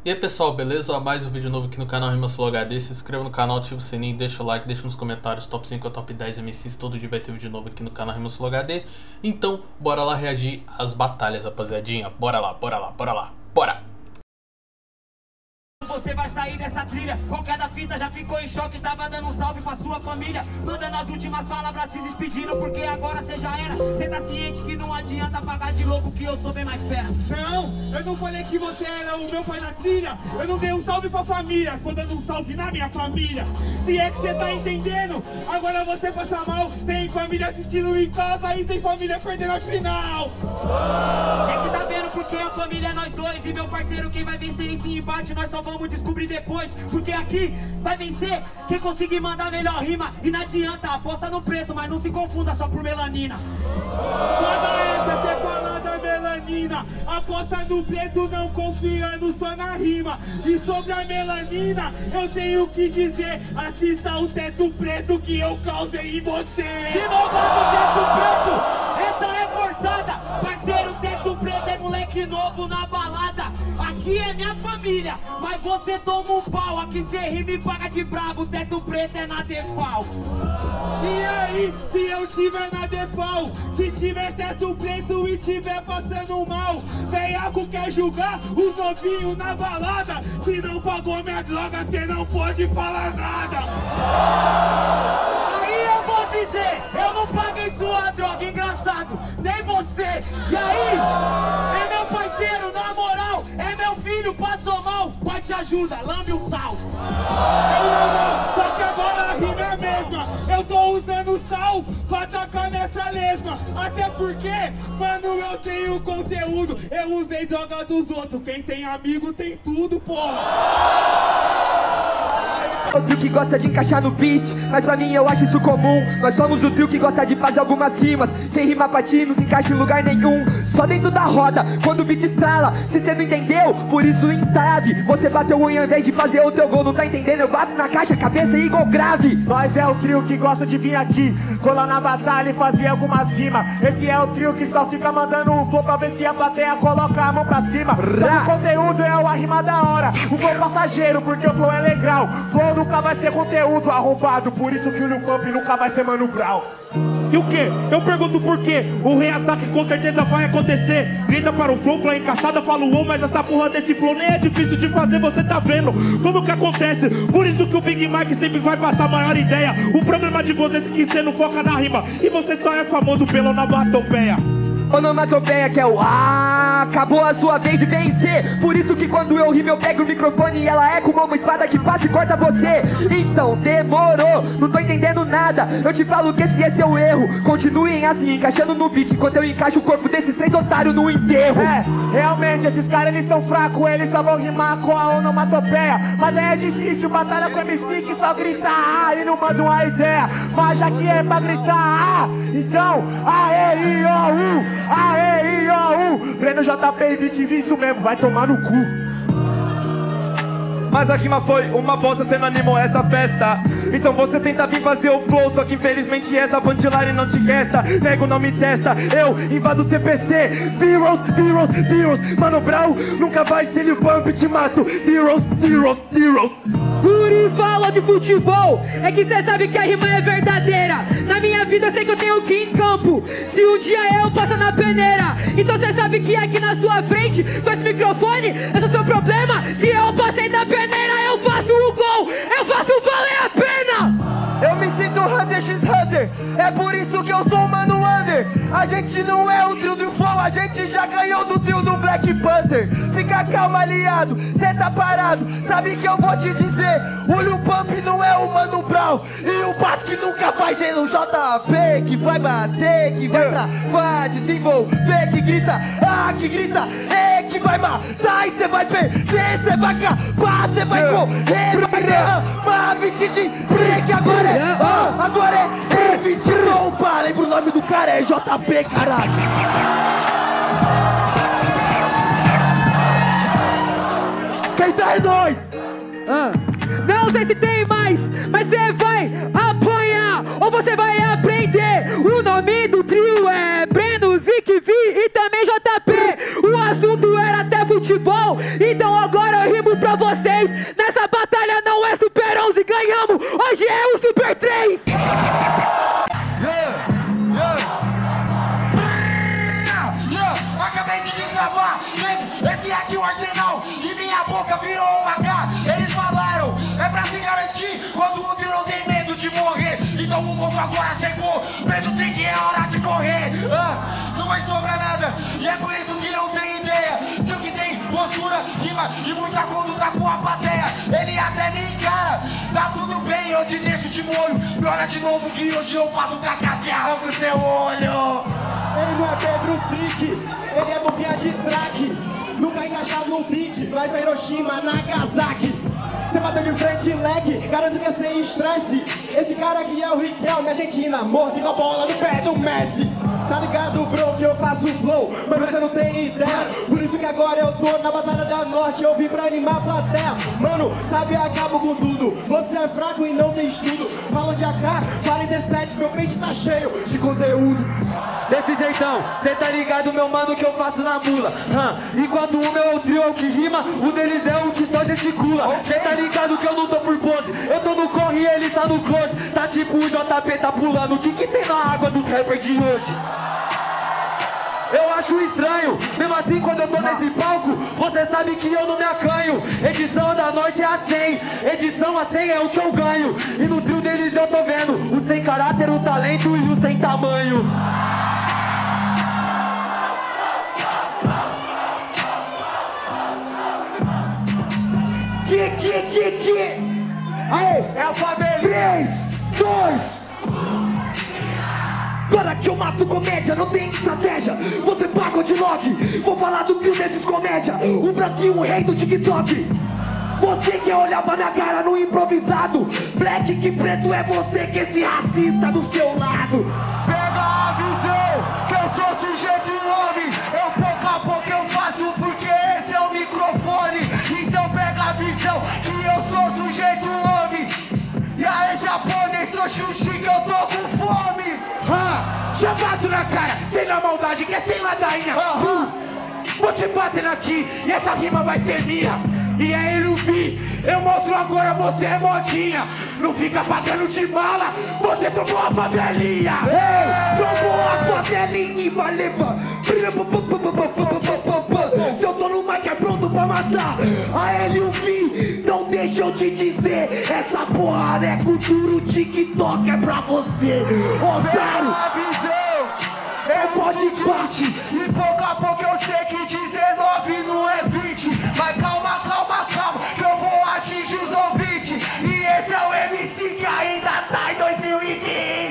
E aí pessoal, beleza? Mais um vídeo novo aqui no canal RimaSoloHD. Se inscreva no canal, ativa o sininho, deixa o like, deixa nos comentários top 5 ou top 10 MCs. Todo dia vai ter vídeo novo aqui no canal RimaSoloHD. Então, bora lá reagir às batalhas, rapaziadinha. Bora lá, bora lá, bora lá, bora! Você vai sair dessa trilha, com cada fita já ficou em choque. Tava dando um salve pra sua família, mandando as últimas palavras se despedindo, porque agora cê já era. Cê tá ciente que não adianta pagar de louco, que eu sou bem mais fera. Não, eu não falei que você era o meu pai na trilha. Eu não dei um salve pra família, tô dando um salve na minha família. Se é que cê tá entendendo, agora você passa mal. Tem família assistindo em casa e tem família perdendo a final. É que tá vendo porque a família é nós dois. E meu parceiro, quem vai vencer esse embate nós só vamos descobrir depois. Porque aqui vai vencer quem conseguir mandar melhor rima. E não adianta, aposta no preto, mas não se confunda só por melanina. Toda essa cê fala da melanina, aposta no preto não confiando só na rima. E sobre a melanina eu tenho que dizer, assista o teto preto que eu causei em você. De novo do teto preto, essa é forçada. Parceiro, teto preto é moleque novo na balada. Aqui é minha família, mas você toma um pau. Aqui cê rima e paga de brabo, teto preto é na defal. E aí, se eu tiver na defal, se tiver teto preto e tiver passando mal, veiaco quer julgar o novinho na balada. Se não pagou minha droga, cê não pode falar nada. Aí eu vou dizer, eu não paguei sua droga, engraçado, nem você. E aí, é meu parceiro, na moral, é meu filho, passou mal, pai te ajuda, lambe um sal. Não, só que agora a rima é a mesma. Eu tô usando sal pra tacar nessa lesma. Até porque, mano, eu tenho conteúdo. Eu usei droga dos outros. Quem tem amigo tem tudo, porra. O trio que gosta de encaixar no beat, mas pra mim eu acho isso comum. Nós somos o trio que gosta de fazer algumas rimas sem rima pra ti, não se encaixa em lugar nenhum. Só dentro da roda, quando o beat estrala. Se cê não entendeu, por isso entrave. Você bateu o em vez de fazer o teu gol, não tá entendendo? Eu bato na caixa, cabeça e igual grave. Nós é o trio que gosta de vir aqui, colar na batalha e fazer algumas rimas. Esse é o trio que só fica mandando um flow pra ver se a plateia coloca a mão pra cima. O conteúdo é uma rima da hora, o flow passageiro, porque o flow é legal. Flow nunca vai ser conteúdo arrombado, por isso que o Lil Pump nunca vai ser Mano Brown. E o quê? Eu pergunto por quê? O reataque com certeza vai acontecer. Grita para o flow, play encaixada para o mas essa porra desse flow nem é difícil de fazer, você tá vendo como que acontece. Por isso que o Big Mike sempre vai passar a maior ideia. O problema de vocês é que você não foca na rima e você só é famoso pela onomatopeia. Onomatopeia que é o acabou a sua vez de vencer. Por isso que quando eu rimo eu pego o microfone e ela é como uma espada que passa e corta você. Então demorou, não tô entendendo nada. Eu te falo que esse é seu erro. Continuem assim, encaixando no beat, enquanto eu encaixo o corpo desses três otários no enterro. É, realmente esses caras eles são fracos, eles só vão rimar com a onomatopeia. Mas aí é difícil, batalha com MC que só grita e não manda uma ideia. Mas já que é pra gritar então aê, i, ó, aê, i, ó, Breno JP e Vic Vi, isso mesmo, vai tomar no cu. Mas a rima foi uma bosta, cê não animou essa festa. Então você tenta vir fazer o flow, só que infelizmente essa punchline não te resta. Nego não me testa, eu invado o CPC. Heroes, heroes, heroes. Mano Brown nunca vai ser Lil Pump, te mato. Heroes, heroes, heroes. Guri fala de futebol, é que cê sabe que a rima é verdadeira. Na minha vida eu sei que eu tenho que ir em campo. Se um dia eu passar na peneira, então cê sabe que aqui na sua frente, com esse microfone, esse é o seu problema. Se eu passei da peneira, eu faço o gol, eu faço valer a pena. Eu me sinto Hunter x Hunter, é por isso que eu sou o Mano Under. A gente não é o trio do flow, a gente já ganhou do trio do Black Panther. Fica calma, aliado, cê tá parado, sabe que eu vou te dizer. O Lil Pump não é o Mano Brown e o Basque nunca faz gelo. JP que vai bater, que vai travar, desenvolver, que grita, que grita, que vai matar e cê vai perder, cê vai acabar, cê vai correr, vai derramar, vestir de break. Agora é vestir roupa, lembra o nome do cara, é JP, caralho. Quem tá é nós? Não sei se tem mais, mas você vai apanhar ou você vai aprender. O nome do trio é Breno, Vic Vi e também JP. O assunto era até futebol. futebol. Então agora eu rimo pra vocês. Nessa batalha não é Super 11, ganhamos. Hoje é o Super 3. Acabei de destravar, esse aqui o arsenal e minha boca virou uma K. Eles falaram, é pra se garantir quando o trio não tem medo de morrer. Então o povo agora secou, medo tem que é hora de correr. Não vai sobrar nada, e é por isso que não tem ideia. Tio que tem postura, rima e muita conduta com a plateia. Ele até me encara, tá tudo bem, eu te deixo de molho. Piora de novo que hoje eu faço cacaça e arranco seu olho. Ele não é Pedro Frick, ele é bombinha de track. Nunca encaixado no beat, vai pra Hiroshima, Nagasaki. Cê bateu de frente leg, garanto que é sem estresse. Esse cara aqui é o Riquelme, Argentina, morto igual bola no pé do Messi. Tá ligado, bro, que eu faço flow, mas você não tem ideia. Por isso que agora eu tô na Batalha da Norte, eu vim pra animar a plateia. Mano, sabe, acabo com tudo. Você é fraco e não tem estudo. Fala de AK, 47, meu peixe tá cheio de conteúdo. Desse jeitão, cê tá ligado, meu mano, que eu faço na mula. Enquanto o meu é o trio, é o que rima, o deles é o que só gesticula. Cê tá ligado que eu não tô por pose, eu tô no corre e ele tá no close. Tá tipo o JP tá pulando, o que que tem na água dos rappers de hoje? Eu acho estranho, mesmo assim quando eu tô nesse palco, você sabe que eu não me acanho. Edição da noite é a 100, edição a 100 é o que eu ganho. E no trio deles eu tô vendo o sem caráter, o talento e o sem tamanho. Aê, é a família. 3, 2. Agora que eu mato comédia, não tem estratégia. Você paga de lock. Vou falar do trio desses comédia. O branquinho, o rei do TikTok. Você quer olhar pra minha cara no improvisado. Black que preto é você que esse racista do seu lado. Pega a visão, que eu sou sujeito e nome. Eu pouco a pouco eu faço porque esse é o microfone. Então pega a visão, que eu sou sujeito e nome. E aí japonês, tô xuxi que eu tô com fome. Já bato na cara, sem na maldade, que é sem ladainha. Vou te bater aqui e essa rima vai ser minha. E é Ilubi, eu mostro agora, você é modinha. Não fica pagando de mala, você trombou a favelinha. Ei, trombou a favelinha e vai levar. Se eu tô no mic é pronto pra matar. A Ilubi, não deixa eu te dizer. Essa porra é cultura, o TikTok é pra você, otário. É pode bate, e pouco a pouco eu sei que 19 não é 20. Mas calma, calma, calma, que eu vou atingir os ouvintes. E esse é o MC que ainda tá em 2020.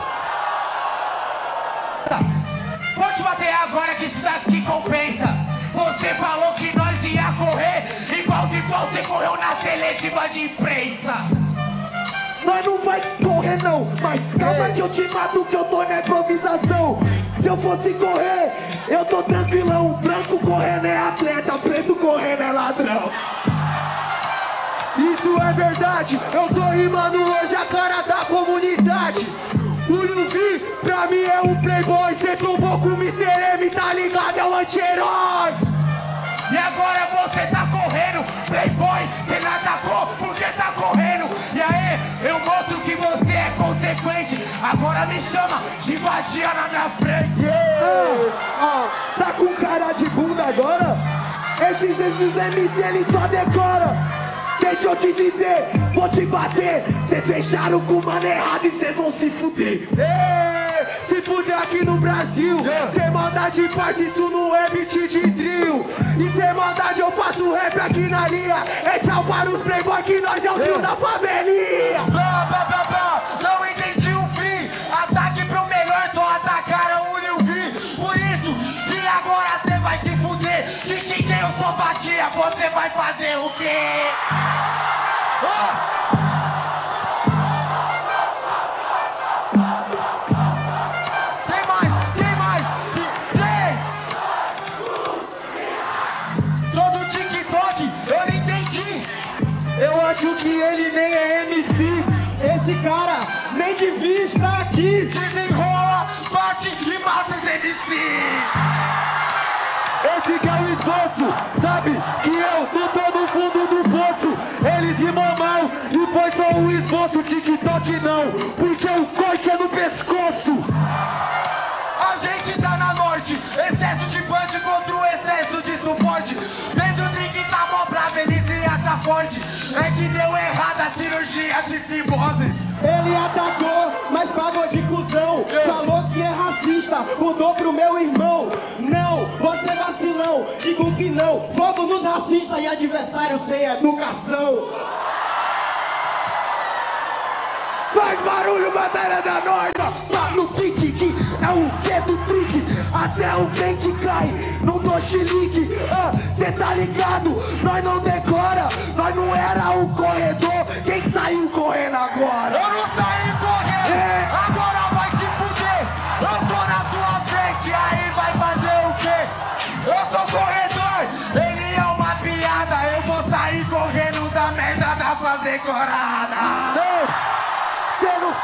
Vou te bater agora que isso aqui compensa. Você falou que nós ia correr igual se você correu na seletiva de imprensa. Nós não vai correr não, mas calma que eu te mato que eu tô na improvisação. Se eu fosse correr, eu tô tranquilão. Branco correndo é atleta, preto correndo é ladrão. Isso é verdade, eu tô rimando hoje a cara da comunidade. O Luvi, pra mim é um playboy. Cê trombou com o Mr. M, tá ligado? É o anti-herói. E agora você tá correndo, playboy, cê não atacou porque tá correndo. E aí, eu mostro que você é consequente. Agora me chama de vadia na minha frente. Tá com cara de bunda agora? Esses MC eles só decora. Deixa eu te dizer, vou te bater. Cê fecharam com o mano errado e cês vão se fuder. Se fuder aqui no Brasil, cê maldade faz isso no é beat de drill. E cê maldade eu faço rap aqui na linha. É tchau para os playboy que nós é o trio da favelinha. Blá, blá, blá, blá, não entendi o fim. Ataque pro melhor, só atacaram o Lil V. Por isso que agora cê vai se fuder. Se xinguei eu sou batia, você vai fazer o quê? Eu acho que ele nem é MC. Esse cara nem devia estar aqui. Desenrola, bate e mata os MC. Esse que é o esboço, sabe? sabe que eu não tô no fundo do poço. Eles rimam mal e foi só um esboço. TikTok não, porque o corte é no pescoço. A gente tá na norte, excesso de punch contra o excesso de suporte. Vendo o drink tá mó bravo, ele se acha forte. É que deu errado a cirurgia de cibose. Ele atacou, mas pagou de cuzão. Falou que é racista, mudou pro meu irmão. Não, você vacilão, digo que não. Fogo nos racistas e adversários sem educação. Faz barulho, Batalha da Norma. Tá no beat que é o que do trick. Até o crente cai, não dou chilique. Cê tá ligado, nós não decora. Nós não era o corredor, quem saiu correndo agora? Eu não saí correndo, agora vai se fuder. Eu tô na sua frente, aí vai fazer o quê? Eu sou corredor, ele é uma piada. Eu vou sair correndo da merda da sua decorada. Cê não...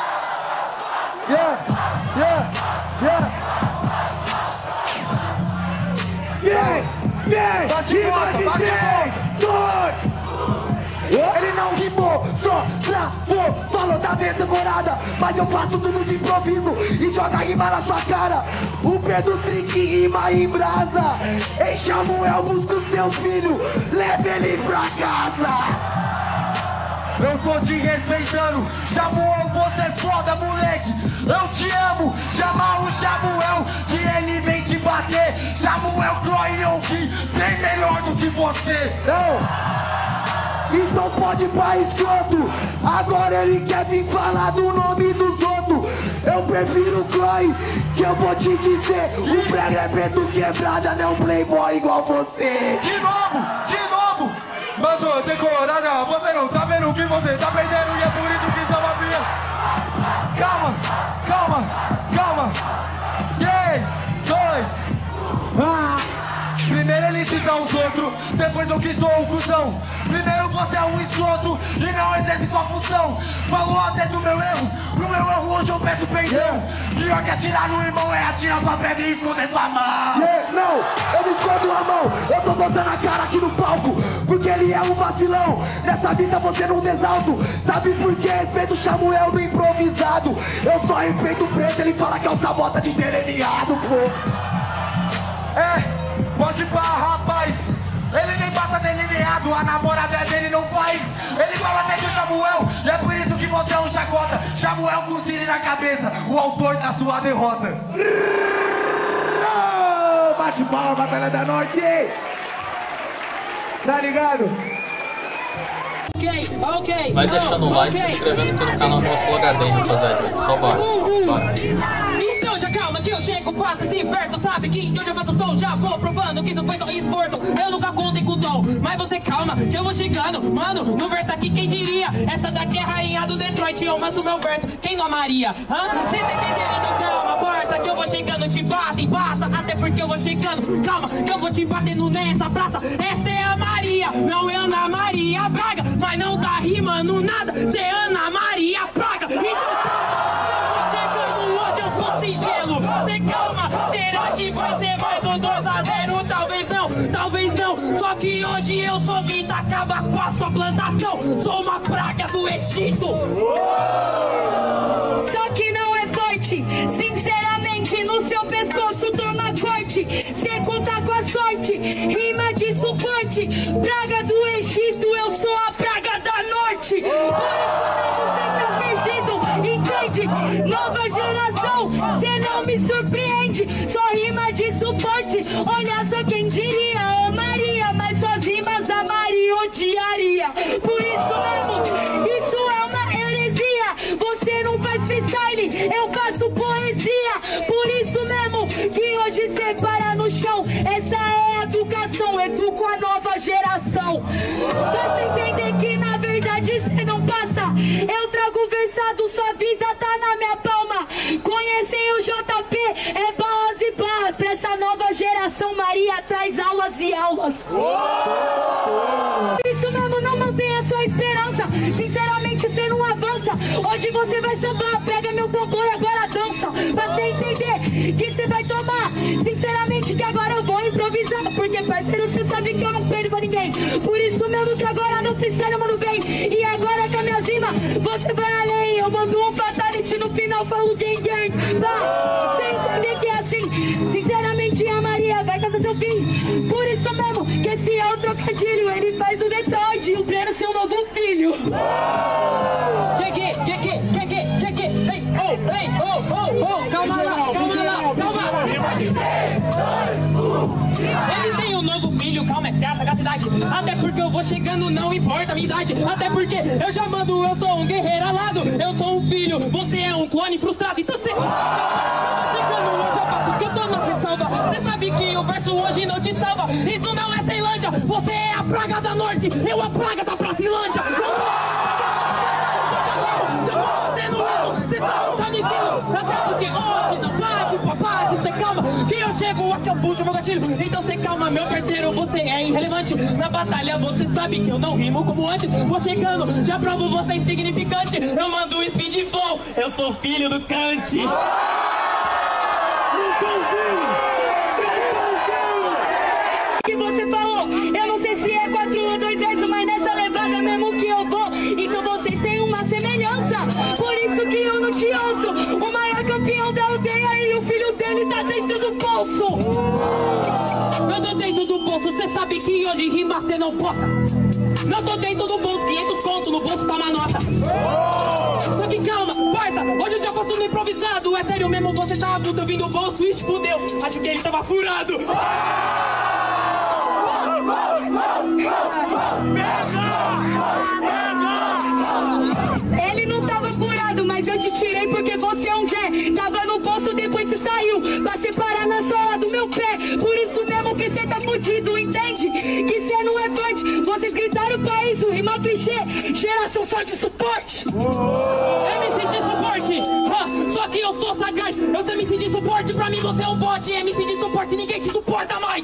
Ele não rimou, só travou. Falou da vez decorada, mas eu faço tudo de improviso e joga rima na sua cara. O Pedro Trick rima em brasa. Ei, Samuel, busca o seu filho, leve ele pra casa. Eu tô te respeitando, Samuel, você é foda, moleque. Eu te amo, chama o Samuel, que ele vem te bater. Samuel Croyon, que bem melhor do que você. Então pode ir pra escroto. Agora ele quer vir falar do nome dos outros. Eu prefiro o Chloe, que eu vou te dizer. O prego é preto quebrada, não playboy igual você. De novo, mandou decorada. Você não tá vendo que você tá perdendo e é por isso que só via. Calma. 3, 2, Primeiro ele cita os outros, depois eu que sou o cuzão. Primeiro você é um escroto e não exerce sua função. Falou até do meu erro, pro meu erro hoje eu peço perdão. Pior que atirar no irmão é atirar sua pedra e esconder sua mão. Não, eu não escondo a mão, eu tô botando a cara aqui no palco, porque ele é um vacilão. Nessa vida você não desalto. Sabe por que respeito o Samuel do improvisado? Eu só respeito o preto, ele fala que é o sabota de delineado, pô. Pode pá, rapaz. Ele nem passa delineado, a namorada dele não faz. Ele fala até do Samuel, e é por isso que você é um chacota. Samuel com Siri na cabeça, o autor da sua derrota. Bate palma, Batalha da Norte. Tá ligado? Vai deixando o like e se inscrevendo aqui no canal do nosso HD, rapaziada. Só bora. Então já calma que eu chego, faço esse verso. Sabe que eu já faço som, já vou provando que não foi só esforço. Eu nunca contei com o dom, mas você calma que eu vou chegando. Mano, no verso aqui quem diria? Essa daqui é a rainha do Detroit, eu manso meu verso. Quem não amaria? Cê tá entendendo? Então calma, parça, que eu vou chegando, te bata e basta. Até porque eu vou chegando, calma, que eu vou te batendo nessa praça. Essa é a Maria, não é Ana Maria Braga. Mas não tá rimando nada, cê é Ana Maria Praga. Gelo, tem calma, será que vai ser mais um 2-0? Talvez não, só que hoje eu sou quem acaba com a sua plantação. Sou uma praga do Egito. Só que não é forte, sinceramente no seu pescoço toma corte. Seco tá com a sorte, rima de suporte. Praga do Egito, eu sou a praga da norte. Por isso você tá perdido, entende? Nova geração, cê não me surpreende. Só rima de suporte, olha só quem diria. Amaria, mas suas rimas a Maria odiaria. Por isso mesmo, isso é uma heresia. Você não faz freestyle, eu faço poesia. Por isso mesmo que hoje cê para no chão. Essa é a educação, educo a nova geração. Você entender que na verdade cê não passa. Eu trago versado, sua vida tá na minha palma. Conhecem o JP, é barras e barras. Pra essa nova geração, Maria traz aulas e aulas. Isso mesmo, não mantenha sua esperança. Sinceramente, você não avança. Hoje você vai sambar, pega meu tambor e agora dança. Pra você entender que você vai tomar. Sinceramente, que agora eu vou improvisar. Porque, parceiro, você sabe que eu não perco. ninguém. Por isso mesmo que agora no freestyle eu mando bem. E agora com a minha rima, você vai além. Eu mando um fatality no final, falo gang. Tá? Sem entender que é assim. Sinceramente a Maria vai caçar seu fim. Por isso mesmo que esse é o trocadilho. Ele faz o detalhe, o Breno seu novo filho. Calma lá. Ele tem um novo filho, calma, é a sagacidade. Até porque eu vou chegando, não importa a minha idade. Até porque eu já mando, eu sou um guerreiro alado. Eu sou um filho, você é um clone frustrado. Então você chegando, eu já bato que eu tô na ressalva. Você sabe que o verso hoje não te salva. Isso não é Ceilândia, você é a praga da norte. Eu a praga da Brasilândia. Até porque hoje não bate, papai, você calma. Que eu chego a cambucho, meu gatilho. Então você calma, meu parceiro, você é irrelevante. Na batalha você sabe que eu não rimo como antes. Vou chegando, já provo você é insignificante. Eu mando o speed flow, eu sou filho do Kant. Que você falou, eu não sei se é 4 ou 2 versos, mas nessa levada mesmo que eu vou. Então vocês têm uma semelhança, por isso que eu não te ouço. O maior campeão da aldeia e o filho dele tá dentro do bolso. Eu tô dentro do bolso, cê sabe que hoje rima cê não bota. Eu tô dentro do bolso, 500 conto no bolso tá uma nota. Só que calma, parça, hoje eu já faço no improvisado. É sério mesmo, você tá adulto, eu vim do bolso e fudeu. Acho que ele tava furado. Ele não tava furado, mas eu te tirei porque você é um Zé. Tava no bolso, depois você saiu pra separar na sola do meu pé. Por isso mesmo que cê tá fudido, entende? Que cê não é forte. Vocês gritaram pra isso, rima clichê. Geração só de suporte. MC de suporte, só que eu sou sagaz. Eu sou MC de suporte, pra mim você é um bot. MC de suporte, ninguém te suporta mais.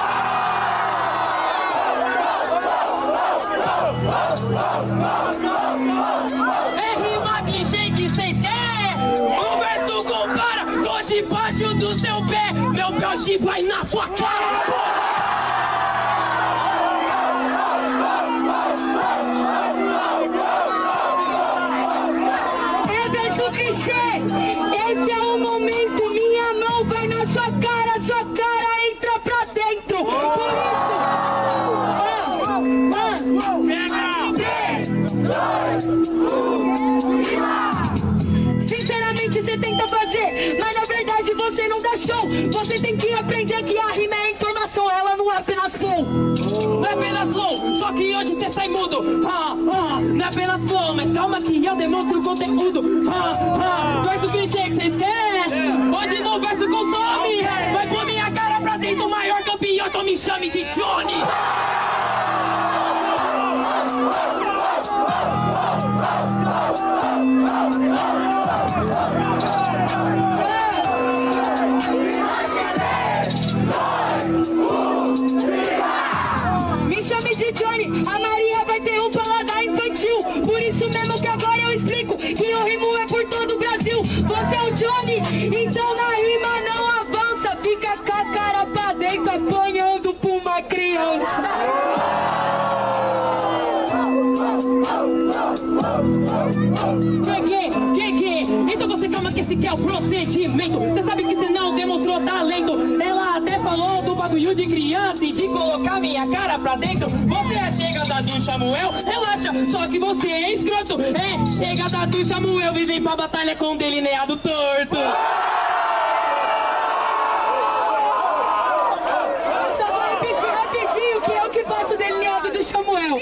É rima clichê que cês querem. O verso compara, tô debaixo do seu pé. Meu pé vai na sua cara. É verso clichê, esse é o momento. Minha mão vai na sua cara entra pra dentro. Por isso sinceramente você tenta fazer, mas na verdade você não dá show. Você tem que aprender que a rima é informação, ela não é apenas flow. Não é apenas flow, só que hoje você sai mudo. Não é apenas flow, mas calma que eu demonstro o conteúdo. Verso clichê que vocês querem, hoje no verso consome. Vai pôr minha cara pra dentro, o maior campeão, então me chame de Johnny. Me chame de Johnny, a Maria vai ter um paladar infantil. Por isso mesmo que agora eu explico que o rimo é por todo o Brasil. Você é o Johnny, então na rima não avança. Fica com a cara pra dentro apanhando pra uma criança. Então você calma que esse que é o procedimento. Você sabe que você não demonstrou talento. Ela até falou do bagulho de criança e de colocar minha cara pra dentro. Você é chegada do Samuel, relaxa, só que você é escroto. É chegada do Samuel, vem pra batalha com delineado torto. Eu só vou repetir rapidinho que eu que faço delineado do Samuel.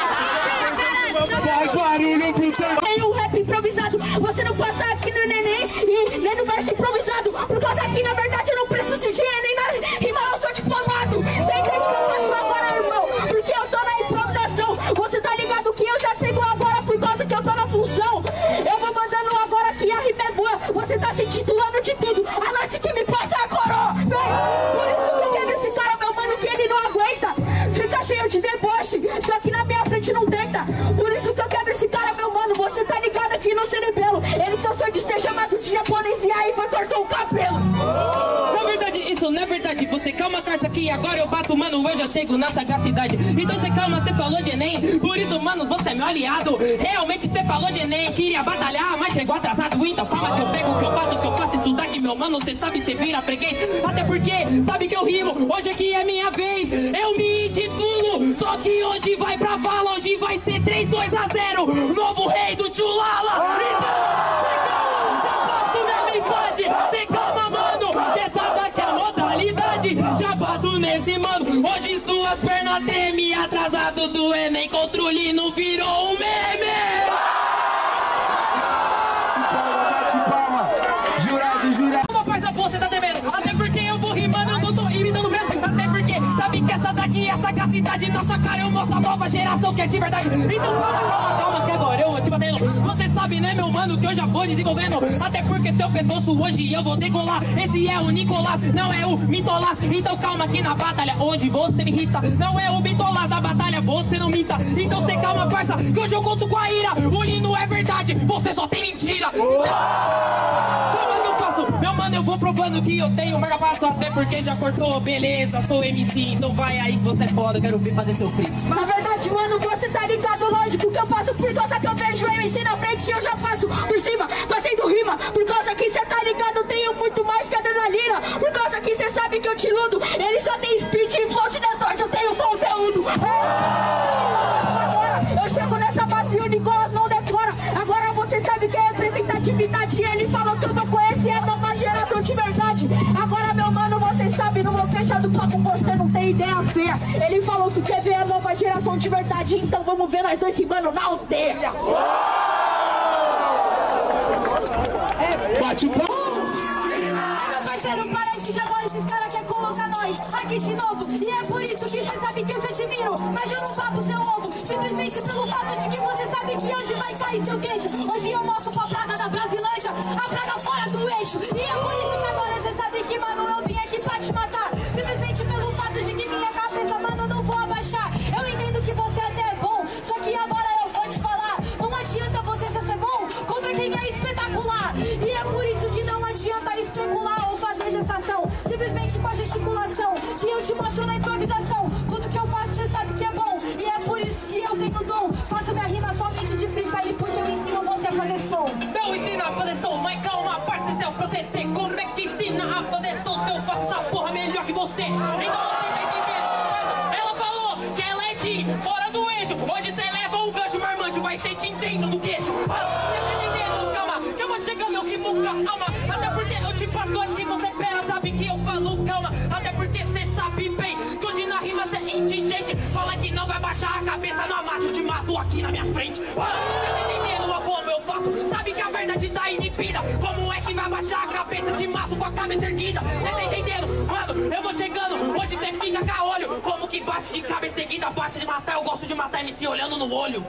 Faz barulho pro teu... Tem um rap improvisado, você não passa aqui no neném e nem no verso improvisado. Por causa aqui, na verdade, eu não preciso de dinheiro nem na rima, eu sou diplomado. Você entende que eu faço agora, irmão? Porque eu tô na improvisação. Você tá ligado que eu já sigo agora por causa que eu tô na função. Eu vou mandando agora que a rima é boa. Você tá se titulando de tudo, a noite que me passa a coroa. Por isso que eu quero esse cara, meu mano, que ele não aguenta. Fica cheio de deboche, só que na minha frente não tenta. Por isso que eu quebro esse cara, meu mano. Você tá ligado aqui no cerebelo. Ele cansou de ser chamado de japonês e aí foi cortar o cabelo. Na verdade, isso não é verdade. Você calma calma, carça, que agora eu bato, mano, eu já chego na sagacidade. Então cê calma, cê falou de Enem, por isso, mano, você é meu aliado. Realmente cê falou de Enem, queria batalhar, mas chegou atrasado. Então calma que eu pego, que eu faço isso daqui, meu mano, cê sabe, cê vira freguês. Até porque, sabe que eu rimo, hoje aqui é minha vez, eu me intitulo. Só que hoje vai pra vala, hoje vai ser 3-2-0, novo rei do Tchulala. Cê calma, mano, essa daqui é a modalidade. Já bato nesse, mano, hoje suas pernas tremem. Atrasado do Enem, controle não virou um meme. Uma parça, você tá devendo. Até porque eu vou rimando, eu não tô imitando mesmo. Até porque sabe que essa daqui é a sagacidade. Nossa cara, eu mostro a nova geração que é de verdade. Então calma, que agora eu vou te batendo. Você sabe, né, meu mano, que eu já vou desenvolvendo. Até porque seu pescoço hoje eu vou decolar. Esse é o Nicolás, não é o Mintolás. Então calma que na batalha onde você me irrita, não é o Mintolás da batalha, você não minta. Então cê calma, parça, que hoje eu conto com a ira. O hino é verdade, você só tem mentira. Meu mano, eu vou provando que eu tenho mega passo. Até porque já cortou, beleza, sou MC. Então vai aí que você é foda, quero ver fazer seu free. Na verdade, mano, você tá ligado, lógico que eu passo. Por causa que eu vejo o MC na frente, eu já passo por cima, fazendo rima. Por causa que cê tá ligado, eu tenho muito mais que adrenalina. Por causa que cê sabe que eu te iludo. Ele só tem speed e float detorte, eu tenho conteúdo. Agora, eu chego nessa base e o Nicolas não decora. Agora você sabe que é representatividade. Ele falou que eu não conheço, é nova geração de verdade. Agora, meu mano, você sabe, no meu fechado só com você não tem ideia feia. Ele falou que quer ver a nova geração de verdade. Então vamos ver nós dois rimando na aldeia. Bate o pau. Meu parceiro, parece que agora esses caras querem colocar nós aqui de novo. E é por isso que você sabe que eu te admiro. Mas eu não pago seu ovo, simplesmente pelo fato de que você sabe que hoje vai cair seu queixo. Hoje eu mostro pra praga da Brasilândia, a praga fora do eixo. E é por isso que agora você sabe que, mano, eu vim aqui pra te matar. Simplesmente pelo fato de que minha cabeça, mano, eu não vou abaixar. Eu entendo que você até é bom, só que agora eu vou te falar. Não adianta você ser bom contra quem é espetacular. E é por isso que não adianta especular ou fazer gestação. Simplesmente com a gesticulação que eu te mostro na improvisação. Tudo que eu faço você sabe que é bom. E é por isso que eu tenho dom. Faço minha rima somente de freestyle porque eu ensino você a fazer som. Não ensina a fazer som, mas calma, parte seu proceder. Como é que ensina a fazer som se eu faço essa porra melhor que você? Então você tá entendendo? Ela falou que ela é de fora do eixo. Hoje você leva um gancho marmanjo, vai ser de dentro do queixo. Você tá entendendo? Calma, que eu vou chegando, eu rimo com calma. Até porque eu te bato aqui, você pera, sabe que eu falo calma. Até porque você sabe bem que hoje na rima você é indigente. Fala que não vai baixar a cabeça, não macho, eu te mato aqui na minha frente. Você tá entendendo como eu faço? Sabe que a verdade tá inibida. Como é que vai baixar a cabeça, te mato com a cabeça erguida. Você tá entendendo? Mano, eu vou chegando, hoje você fica com olho. Como que bate de cabeça erguida, bate de matar, eu gosto de matar MC olhando no olho.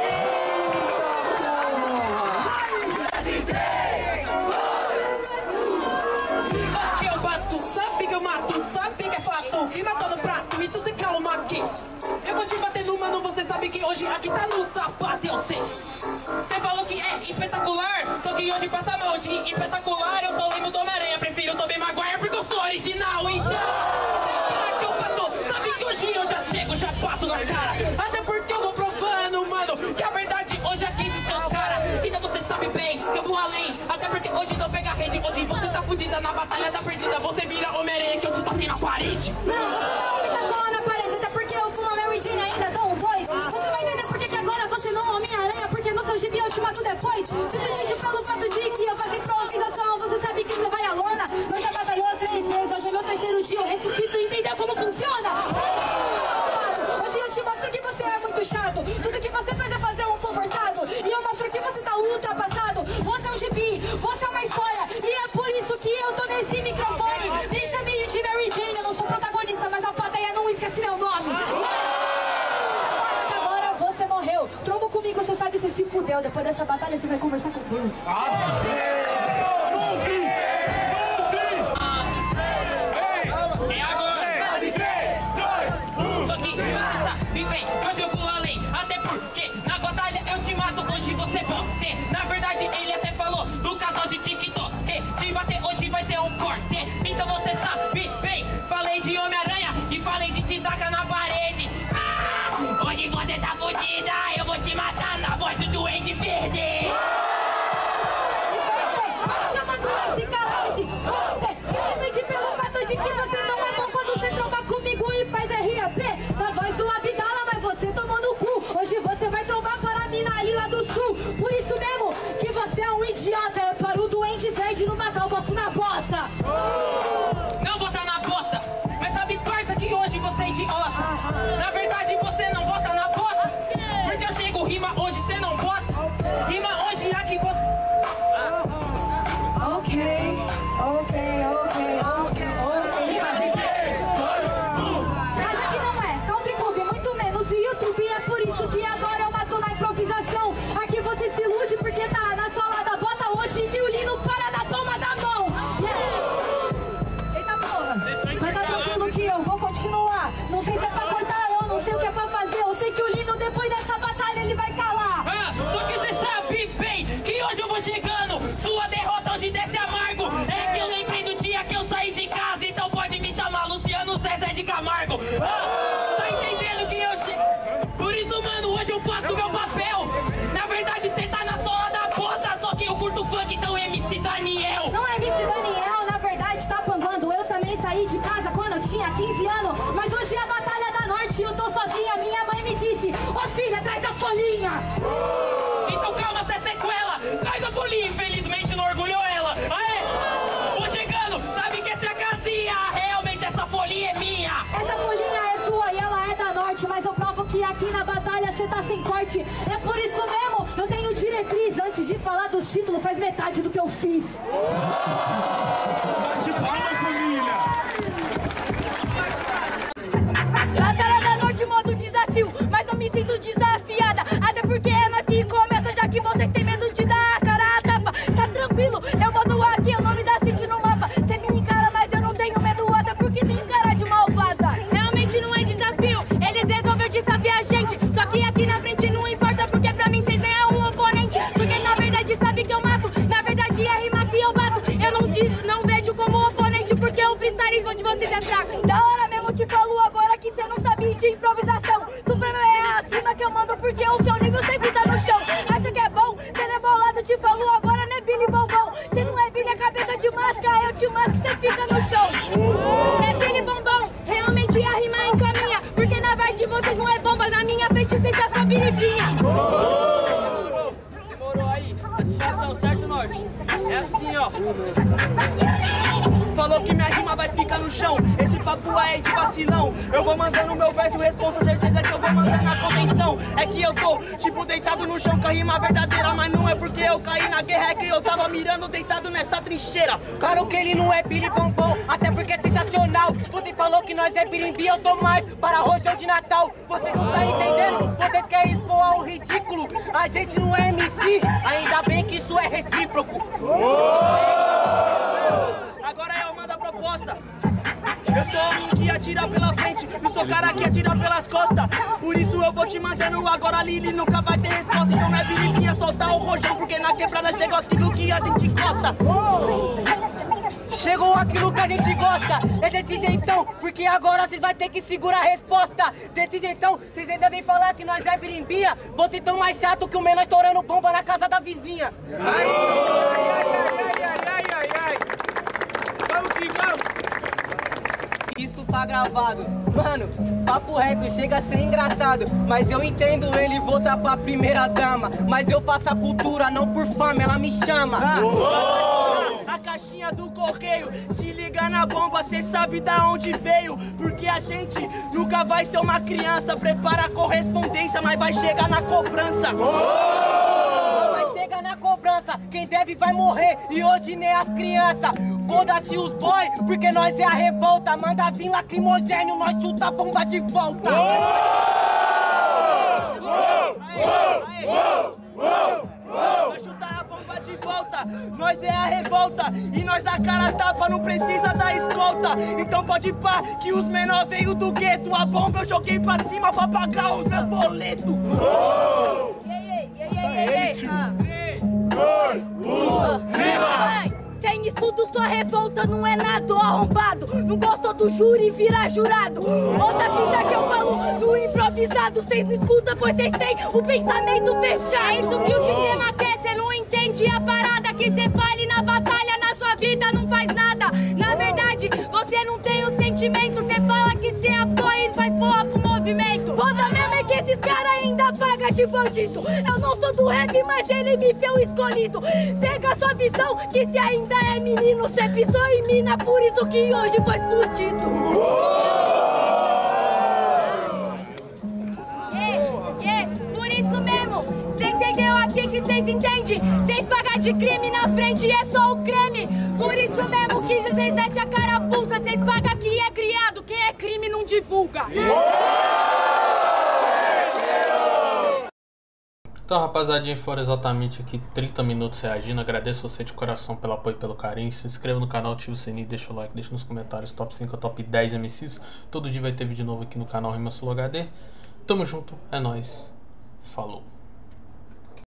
Aqui eu bato, sabe que eu mato, sabe que é fato. E matou no prato, e tu se calma aqui. Eu vou te bater no mano, você sabe que hoje aqui tá no sapato, eu sei. Você falou que é espetacular, só que hoje passa mal de espetacular. Eu sou lembro do Homem-Aranha, prefiro Tobey Maguire porque eu sou original. Então, será que eu bato? Sabe que hoje eu já chego, já bato na cara. Até porque eu vou provando, mano, que a verdade hoje aqui se seu cara. Então você sabe bem que eu vou além. Até porque hoje não pega rede, hoje você tá fudida na batalha da perdida. Você vira Homem-Aranha que eu te toquei na parede. Não, tá na parede, até porque eu fumo a Mary Jane ainda dou um dois. Você vai entender porque que agora você não é Homem-Aranha, porque no seu gibi eu te mato depois. Simplesmente pelo fato de que eu faço improvisação, você sabe que você vai à lona. Nós já batalhou 3 vezes, hoje é meu 3º dia, eu ressuscito e entendeu como funciona. Hoje eu te mostro que você é muito chato. Tudo que você faz é fazer um flow forçado. E eu mostro que você tá ultrapassado. Você é um gibi, você é uma história. E é por isso que eu tô nesse microfone. Me chame de Mary Jane, eu não sou protagonista, mas a plateia não esquece meu nome. Agora você morreu. Tromba comigo, você sabe, você se fudeu. Depois dessa batalha você vai conversar com Deus. É agora. 3, 2, 1. Tô aqui, você sabe bem, hoje eu vou além. Até porque na batalha eu te mato, hoje você pode. Na verdade ele até falou do casal de TikTok. Te bater hoje vai ser um corte. Então você sabe bem, falei de Homem-Aranha. você tá fudida, eu vou te matar na voz do Duende Verde. Esse cara, esse simplesmente pelo fato de que você não é bom quando você tromba comigo e faz RAP na voz do Abdala, mas você tomou no cu. Hoje você vai trombar para mim na Ilha do Sul. Por isso mesmo que você é um idiota. Eu paro o Duende Verde no Natal, boto na bota. Não botar na bota, mas sabe, parça, que hoje você é idiota. Na verdade você não bota na bota, porque eu chego rima hoje, você não bota. Rima hoje aqui você... Ok. Mas aqui não é Country Club, muito menos YouTube. É por isso que agora eu mato na improvisação. Aqui você se ilude porque tá na sola da bota. Hoje violino para na palma da mão. Yeah. Eita porra, mas tá tranquilo que eu vou continuar. Não sei se é pra cortar, eu não sei o que é pra fazer. Eu sei que o Lino depois dessa batalha ele vai calar. Só que você sabe bem que hoje eu vou chegando. Sua derrota hoje desce amargo. É que eu lembrei do dia que eu saí de casa, então pode me chamar Luciano César de Camargo. Tá entendendo que eu chego? Por isso, mano, hoje eu faço meu papel. Na verdade, cê tá na sola da bota, só que eu curto funk, então MC Daniel. Não é MC Daniel, na verdade tá panguando. Eu também saí de casa quando eu tinha 15 anos. Mas hoje é a Batalha da Norte e eu tô sozinha. Minha mãe me disse, ô filha, traz a folhinha. Então calma, cê sequela. Traz a folhinha, infelizmente não orgulhou ela. Aê, vou chegando, sabe que essa é a casinha. Realmente essa folhinha é minha. Essa folhinha é sua e ela é da Norte. Mas eu provo que aqui na batalha cê tá sem corte. É por isso mesmo, eu tenho diretriz. Antes de falar dos títulos, faz metade do que eu fiz. Bate palma, família! Batalha da Norte, modo desafio, mas não me sinto desafiada. Até porque é nós que começa, já que vocês têm medo de dar a cara a tapa. Tá tranquilo, eu boto aqui o nome da City no mapa. Cê me encara, mas eu não tenho medo, até porque tenho cara de malvada. Realmente não é desafio, eles resolveram desafiar a gente. Só que aqui na frente não importa, porque pra mim vocês nem é um oponente. Porque na verdade sabe que eu mato, na verdade é a rima que eu bato. Eu não vejo como oponente, porque o freestylismo de vocês é fraco. Da hora mesmo te falo agora que cê não sabe de improvisação. Supremo é acima que eu mando, porque o seu nível sempre tá no chão. Acha que é bom? Cê não é bolado, te falo agora, não é Billy Bombom. Cê não é Billy, a cabeça de máscara, eu te masco, cê fica no chão. Não é Billy Bombom, realmente a rima encaminha, porque na verdade vocês não é bomba, na minha frente cês são só biribinha. Demorou aí, satisfação, certo, Norte? É assim, ó. Falou que minha rima vai ficar no chão. Esse papo aí é de vacilão. Eu vou mandando meu verso, responsa, certeza que eu vou mandando a contenção. É que eu tô, tipo, deitado no chão com a rima verdadeira. Mas não é porque eu caí na guerra, é que eu tava mirando deitado nessa trincheira. Claro que ele não é Billy Bombom, até porque é sensacional. Você falou que nós é birimbi, eu tô mais para rojão de Natal. Vocês não tá entendendo, vocês querem expor ao ridículo. A gente não é MC, ainda bem que isso é recíproco. Agora eu mando a proposta. Eu sou homem que atira pela frente, não sou cara que atira pelas costas. Por isso eu vou te mandando agora, Lili nunca vai ter resposta. Então não é biribinha soltar o rojão, porque na quebrada chegou aquilo que a gente gosta. Chegou aquilo que a gente gosta, é desse jeitão, porque agora vocês vão ter que segurar a resposta. Desse jeitão, vocês ainda vêm falar que nós é birimbinha. Vocês tão mais chato que o menor estourando bomba na casa da vizinha. Ai, vamos que vamos. Isso tá gravado. Mano, papo reto, chega a ser engraçado, mas eu entendo ele voltar pra primeira dama. Mas eu faço a cultura não por fama, ela me chama. A caixinha do correio, se liga na bomba, cê sabe da onde veio. Porque a gente nunca vai ser uma criança. Prepara a correspondência, mas vai chegar na cobrança. Vai chegar na cobrança, quem deve vai morrer, e hoje nem as crianças. Foda-se os boy, porque nós é a revolta. Manda vir lacrimogênio, nós chuta a bomba de volta. Nós chutar a bomba de volta, nós é a revolta. E nós dá cara a tapa, não precisa da escolta. Então pode pá, que os menor veio do gueto. A bomba eu joguei pra cima pra pagar os meus boletos. 3, 2, 1, rima! Sem tem estudo, sua revolta não é nada, arrombado. Não gostou do júri, vira jurado. Outra fita que eu falo do improvisado. Cês não escutam, pois cês têm o pensamento fechado. É isso que o sistema quer, cê não entende a parada. Que cê fale na batalha, na sua vida não faz nada. Na verdade, você não tem o sentimento. Cê fala que cê apoia e faz porra pro movimento. Foda mesmo é que esses caras ainda pagam de bandido. Eu não sou do rap, mas ele me fez o escolhido. Pega a sua visão, que se ainda é menino, cê pisou em mina, por isso que hoje foi explodido. Por isso mesmo, cê entendeu aqui que cês entendem? Cês pagam de crime, na frente é só o creme. Por isso mesmo que cês vestem a carapuça. Cês pagam que é criado, quem é crime não divulga. Então, rapaziadinha, foram exatamente aqui 30 minutos reagindo. Agradeço você de coração pelo apoio e pelo carinho. Se inscreva no canal, ativa o sininho, deixa o like, deixa nos comentários top 5 ou top 10 MCs. Todo dia vai ter vídeo novo aqui no canal Rima Sul HD. Tamo junto, é nóis. Falou.